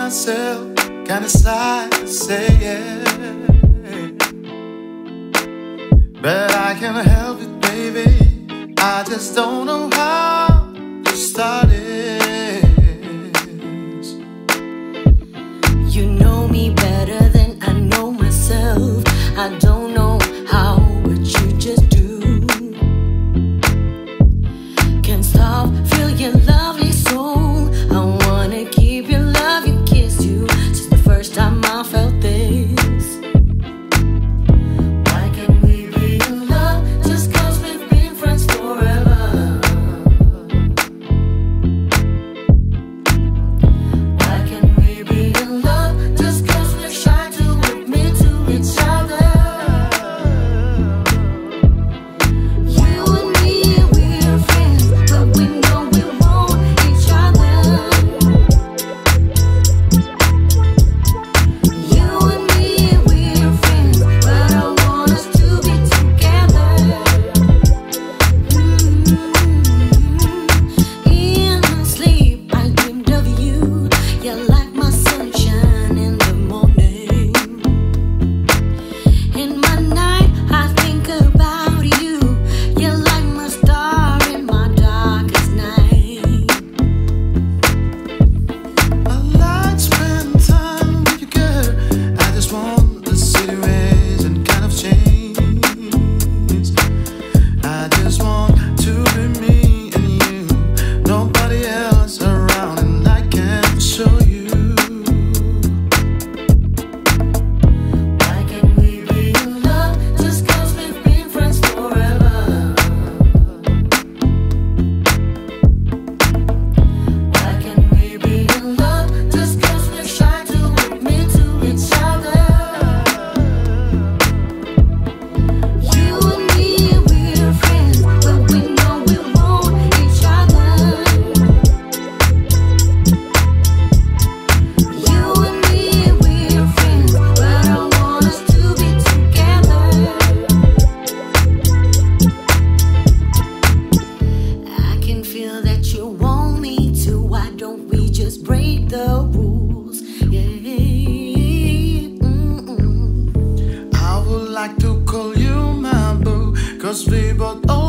myself, kinda shy to say it, but I can't help it, baby. I just don't know how to start it. You know me better than I know myself. I don't know how, but you just do. Can't stop, feel your lovely soul. I wanna keep your love, you kissed you since the first time I felt this. Why can't we be in love just cause we've been friends forever? Why can't we be in love just cause we're shy to admit to each other? You and me, we're friends, but we know we want each other. You and me, we're friends, but I want us to be together. In my sleep, I dreamed of you. You're like my sunshine in the morning. In my night, I think about you. You're like my star in my darkest night. I like to spend time with you, girl. I just want to see ways and kind of change. I just want to be me and you, nobody else around, and I can't show you. Why can't we be in love just cause we've been friends forever? Why can't we be in love just cause we're shy to admit to each other? You and me, we're friends, but we know we want each other. You and me, we're friends, but I want us to be together. I can feel that you want me to. Why don't we just break the rules? Yeah. I would like to call you my boo, 'cause we both